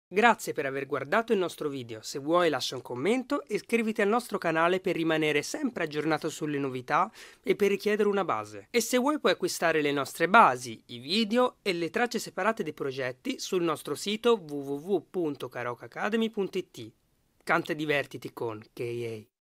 Grazie per aver guardato il nostro video, se vuoi lascia un commento e iscriviti al nostro canale per rimanere sempre aggiornato sulle novità e per richiedere una base. E se vuoi puoi acquistare le nostre basi, i video e le tracce separate dei progetti sul nostro sito www.karaokeacademy.it. Canta e divertiti con KA.